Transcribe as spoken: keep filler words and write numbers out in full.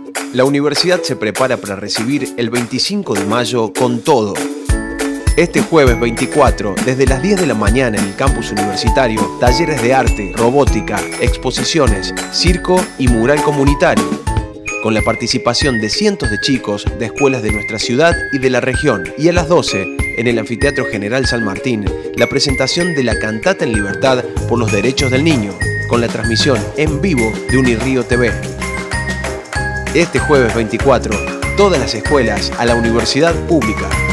La universidad se prepara para recibir el veinticinco de mayo con todo. Este jueves veinticuatro, desde las diez de la mañana en el campus universitario, talleres de arte, robótica, exposiciones, circo y mural comunitario, con la participación de cientos de chicos de escuelas de nuestra ciudad y de la región. Y a las doce, en el Anfiteatro General San Martín, la presentación de la Cantata en Libertad por los Derechos del Niño, con la transmisión en vivo de Unirrío T V. Este jueves veinticuatro, todas las escuelas a la universidad pública.